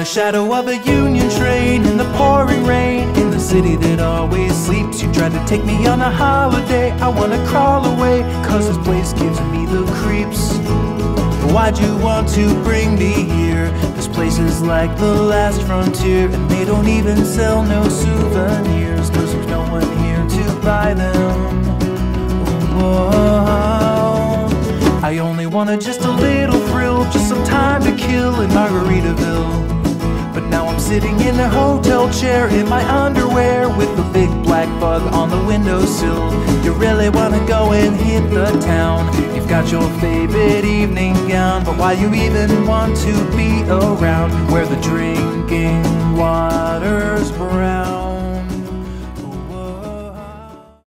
shadow of a Union train, in the pouring rain, in the city that always sleeps. You tried to take me on a holiday. I wanna crawl away, cause this place gives me the creeps. Why'd you want to bring me here? This place is like the last frontier, and they don't even sell no souvenirs, cause there's no one here to buy them. Whoa. I only wanted just a little thrill, just some time to kill in Margaritaville. But now I'm sitting in a hotel chair in my underwear, with a big black bug on the windowsill. You really wanna go and hit the town. You've got your favorite evening gown, but why you even want to be around where the drinking water's brown?